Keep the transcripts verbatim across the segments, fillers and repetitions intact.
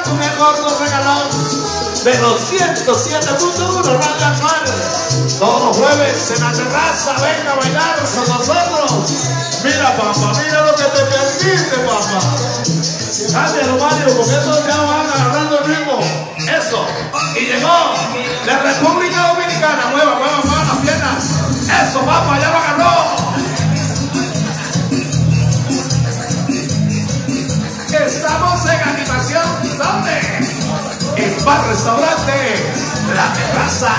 un gordo regalón de los ciento siete punto uno Radio Actual. Todos los jueves en la terraza, venga a bailar con nosotros. Mira, papá, mira lo que te perdiste, papá. Cámbialo, Mario, porque estos ya van agarrando el ritmo. Eso. Y llegó de República Dominicana. Mueva, mueva, mueva las piernas. Eso, papá, ya lo agarró. Estamos en animación. ¿Dónde? En Bar Restaurante La Terraza.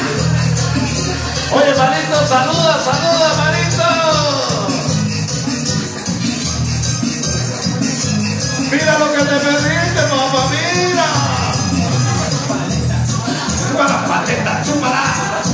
Oye, manito, saluda, saluda, manito. Mira lo que te perdiste, papá, mira. Chupa la paleta, chúpala.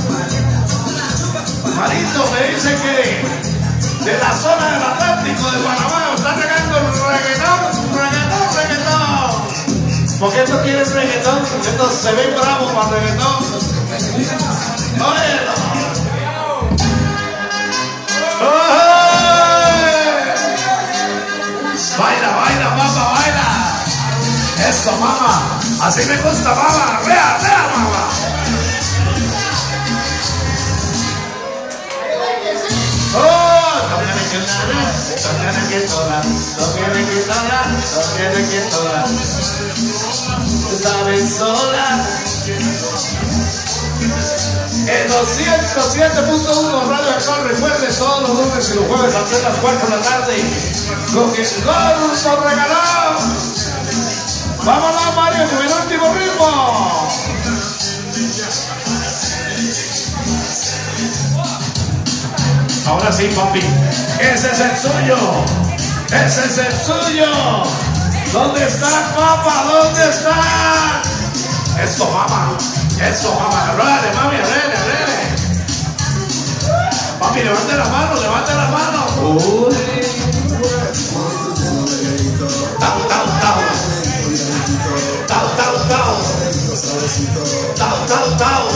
Marito me dice que de la zona del Atlántico de Panamá está regando reggaetón, reggaetón, reggaetón. ¿Por qué no quieren reggaetón? Estos se ven bravos para reggaetón. Óyelo. Baila, baila, papá, baila. Eso, mamá. Así me gusta, mamá. Vea, vea, mamá. Oh, no tiene que nada, no tiene que toda, no tiene que toda, no tiene que toda. Saben sola. En los ciento siete punto uno Radio Actual, recuerde todos los lunes y los jueves a las cuatro de la tarde con el gordo regalado. Vámonos, Mario, con el último ritmo. Ahora sí, papi, ese es el suyo, ese es el suyo. ¿Dónde está, papá? ¿Dónde está? Eso, mamá, eso, mamá, arrele, mami, arrele, arrele. Papi, levante la mano, levante la mano. Uy. Tau, tau, tau. Tau, tau, tau. Tau, tau, tau.